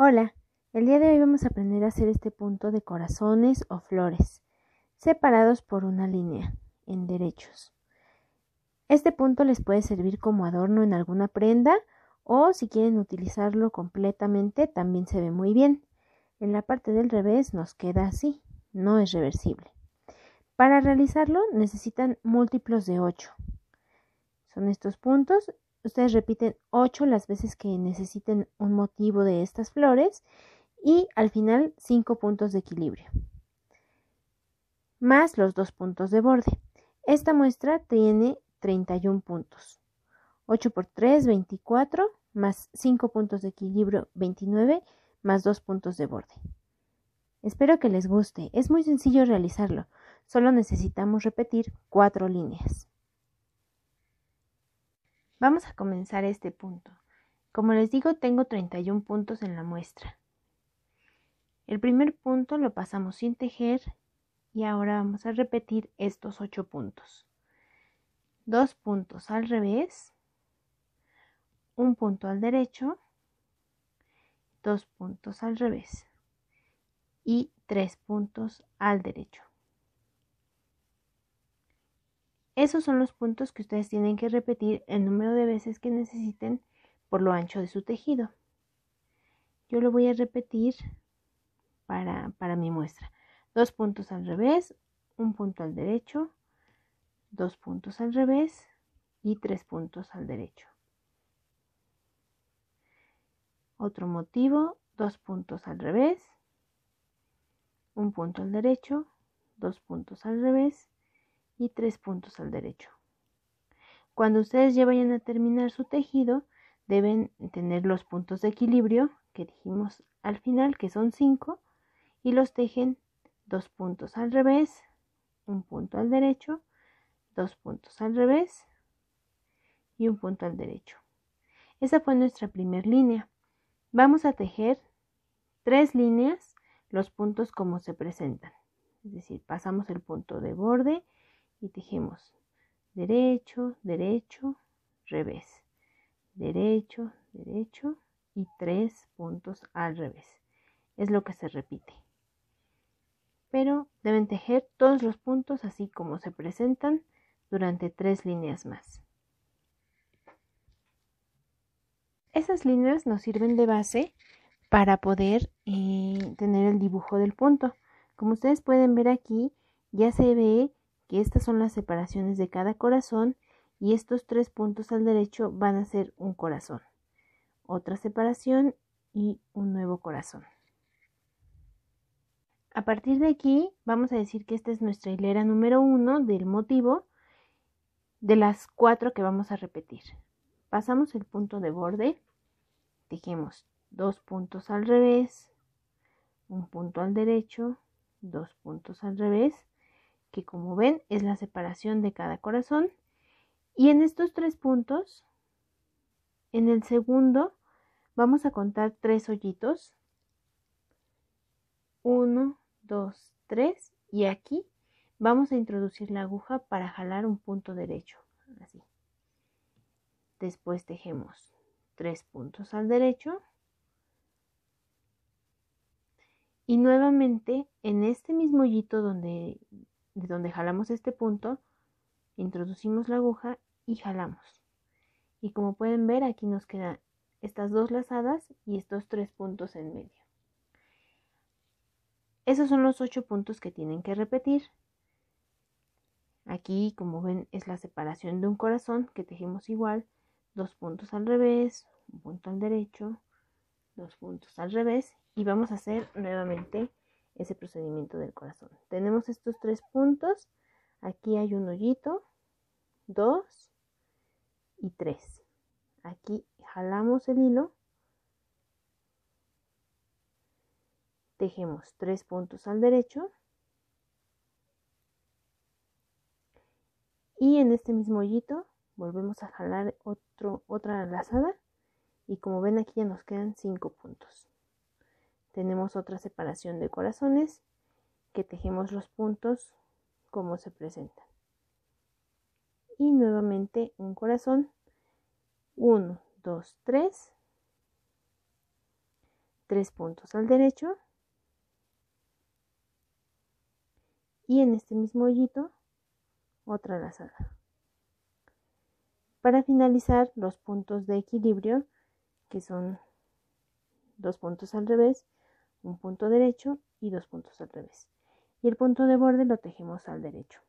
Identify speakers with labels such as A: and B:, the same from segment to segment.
A: Hola, el día de hoy vamos a aprender a hacer este punto de corazones o flores, separados por una línea, en derechos. Este punto les puede servir como adorno en alguna prenda o si quieren utilizarlo completamente también se ve muy bien. En la parte del revés nos queda así, no es reversible. Para realizarlo necesitan múltiplos de 8. Son estos puntos. Ustedes repiten 8 las veces que necesiten un motivo de estas flores y al final 5 puntos de equilibrio, más los 2 puntos de borde. Esta muestra tiene 31 puntos. 8 por 3, 24, más 5 puntos de equilibrio, 29, más 2 puntos de borde. Espero que les guste. Es muy sencillo realizarlo. Solo necesitamos repetir 4 líneas. Vamos a comenzar este punto. Como les digo, tengo 31 puntos en la muestra. El primer punto lo pasamos sin tejer y ahora vamos a repetir estos 8 puntos. 2 puntos al revés, un punto al derecho, 2 puntos al revés y 3 puntos al derecho. Esos son los puntos que ustedes tienen que repetir el número de veces que necesiten por lo ancho de su tejido. Yo lo voy a repetir para mi muestra. 2 puntos al revés, un punto al derecho, 2 puntos al revés y 3 puntos al derecho. Otro motivo, 2 puntos al revés, un punto al derecho, 2 puntos al revés y 3 puntos al derecho. Cuando ustedes ya vayan a terminar su tejido, deben tener los puntos de equilibrio que dijimos al final, que son 5, y los tejen 2 puntos al revés, un punto al derecho, 2 puntos al revés y un punto al derecho. Esa fue nuestra primera línea. Vamos a tejer 3 líneas, los puntos como se presentan. Es decir, pasamos el punto de borde y tejemos derecho, derecho, revés, derecho, derecho y 3 puntos al revés. Es lo que se repite. Pero deben tejer todos los puntos así como se presentan durante 3 líneas más. Esas líneas nos sirven de base para poder tener el dibujo del punto. Como ustedes pueden ver aquí, ya se ve que estas son las separaciones de cada corazón y estos 3 puntos al derecho van a ser un corazón, otra separación y un nuevo corazón. A partir de aquí vamos a decir que esta es nuestra hilera número 1 del motivo de las 4 que vamos a repetir. Pasamos el punto de borde, tejemos 2 puntos al revés, un punto al derecho, 2 puntos al revés, que como ven es la separación de cada corazón. Y en estos 3 puntos, en el segundo, vamos a contar 3 hoyitos. 1, 2, 3 y aquí vamos a introducir la aguja para jalar un punto derecho, así. Después tejemos 3 puntos al derecho. Y nuevamente en este mismo hoyito de donde jalamos este punto, introducimos la aguja y jalamos. Y como pueden ver, aquí nos quedan estas 2 lazadas y estos 3 puntos en medio. Esos son los 8 puntos que tienen que repetir. Aquí, como ven, es la separación de un corazón que tejemos igual, 2 puntos al revés, un punto al derecho, 2 puntos al revés y vamos a hacer nuevamente ese procedimiento del corazón. Tenemos estos 3 puntos, aquí hay un hoyito, 2 y 3. Aquí jalamos el hilo, tejemos 3 puntos al derecho y en este mismo hoyito volvemos a jalar otra lazada y como ven aquí ya nos quedan 5 puntos. Tenemos otra separación de corazones que tejemos los puntos como se presentan. Y nuevamente un corazón, 1, 2, 3, 3 puntos al derecho y en este mismo hoyito otra lazada. Para finalizar, los puntos de equilibrio, que son 2 puntos al revés, un punto derecho y 2 puntos al revés. Y el punto de borde lo tejemos al derecho.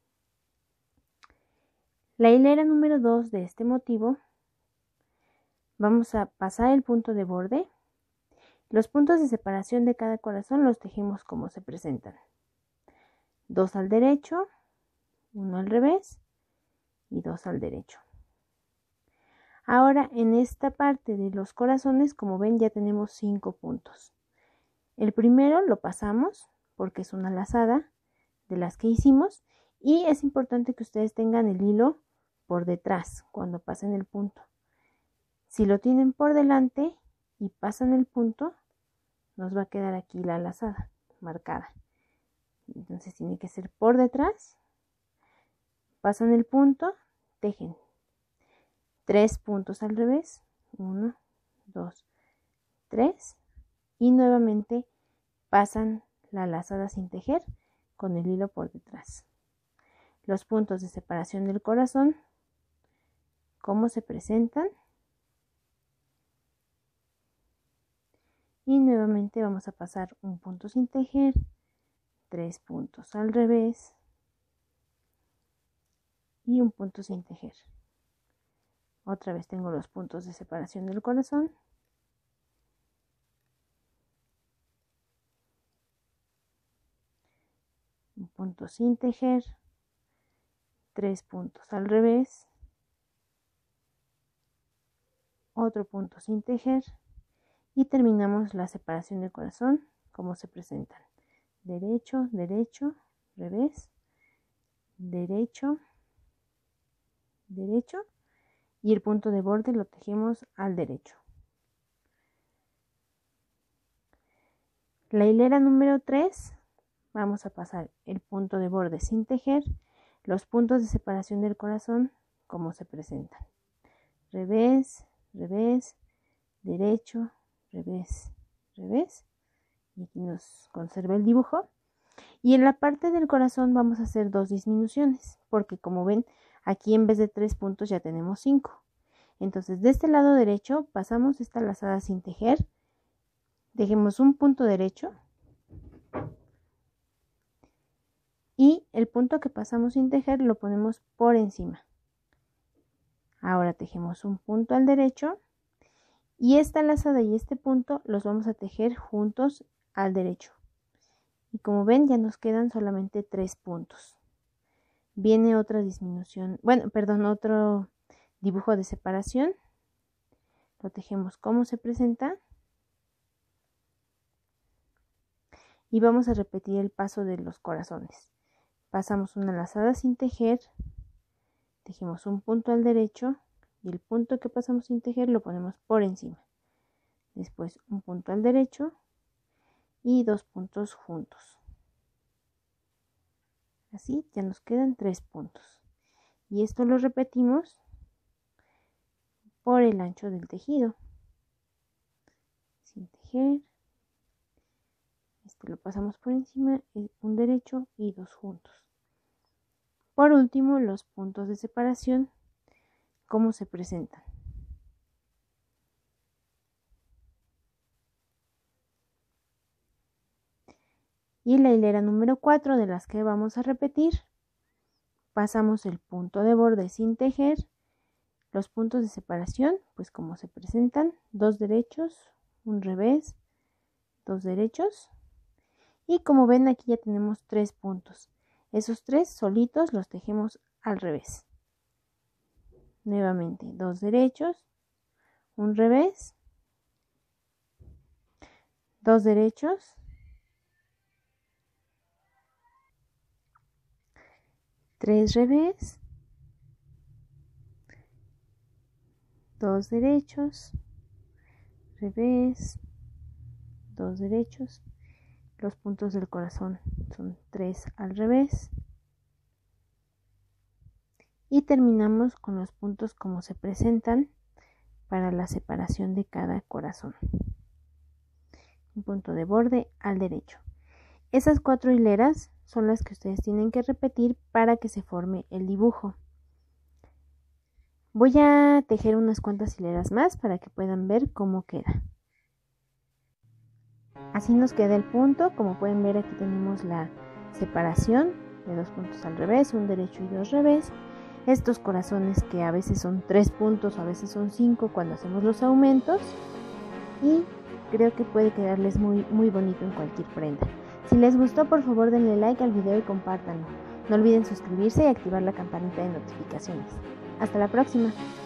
A: La hilera número 2 de este motivo, vamos a pasar el punto de borde. Los puntos de separación de cada corazón los tejemos como se presentan. 2 al derecho, 1 al revés y 2 al derecho. Ahora en esta parte de los corazones, como ven, ya tenemos 5 puntos. El primero lo pasamos porque es una lazada de las que hicimos y es importante que ustedes tengan el hilo por detrás cuando pasen el punto. Si lo tienen por delante y pasan el punto, nos va a quedar aquí la lazada marcada. Entonces tiene que ser por detrás, pasan el punto, tejen 3 puntos al revés, 1, 2, 3 y nuevamente pasan la lazada sin tejer con el hilo por detrás. Los puntos de separación del corazón, cómo se presentan. Y nuevamente vamos a pasar un punto sin tejer, 3 puntos al revés y un punto sin tejer. Otra vez tengo los puntos de separación del corazón. Un punto sin tejer, 3 puntos al revés, otro punto sin tejer y terminamos la separación del corazón como se presentan. Derecho, derecho, revés, derecho, derecho y el punto de borde lo tejemos al derecho. La hilera número 3, vamos a pasar el punto de borde sin tejer, los puntos de separación del corazón como se presentan. Revés, revés, derecho, revés, revés. Y aquí nos conserva el dibujo. Y en la parte del corazón vamos a hacer 2 disminuciones, porque como ven, aquí en vez de 3 puntos ya tenemos 5. Entonces de este lado derecho pasamos esta lazada sin tejer, dejemos un punto derecho y el punto que pasamos sin tejer lo ponemos por encima. Ahora tejemos un punto al derecho y esta lazada y este punto los vamos a tejer juntos al derecho. Y como ven ya nos quedan solamente 3 puntos. Viene otra disminución, otro dibujo de separación. Lo tejemos como se presenta. Y vamos a repetir el paso de los corazones. Pasamos una lazada sin tejer, tejemos un punto al derecho y el punto que pasamos sin tejer lo ponemos por encima. Después un punto al derecho y 2 puntos juntos. Así ya nos quedan 3 puntos. Y esto lo repetimos por el ancho del tejido. Sin tejer. Este lo pasamos por encima, un derecho y 2 juntos. Por último, los puntos de separación, cómo se presentan. Y la hilera número 4 de las que vamos a repetir, pasamos el punto de borde sin tejer, los puntos de separación, pues como se presentan, 2 derechos, un revés, 2 derechos. Y como ven aquí ya tenemos 3 puntos. Esos 3 solitos los tejemos al revés. Nuevamente 2 derechos, un revés, 2 derechos, 3 revés, 2 derechos, revés, 2 derechos. Los puntos del corazón son 3 al revés. Y terminamos con los puntos como se presentan para la separación de cada corazón. un punto de borde al derecho. Esas 4 hileras son las que ustedes tienen que repetir para que se forme el dibujo. Voy a tejer unas cuantas hileras más para que puedan ver cómo queda. Así nos queda el punto. Como pueden ver, aquí tenemos la separación de 2 puntos al revés, un derecho y 2 revés. Estos corazones que a veces son 3 puntos, a veces son 5 cuando hacemos los aumentos. Y creo que puede quedarles muy bonito en cualquier prenda. Si les gustó, por favor denle like al video y compártanlo. No olviden suscribirse y activar la campanita de notificaciones. Hasta la próxima.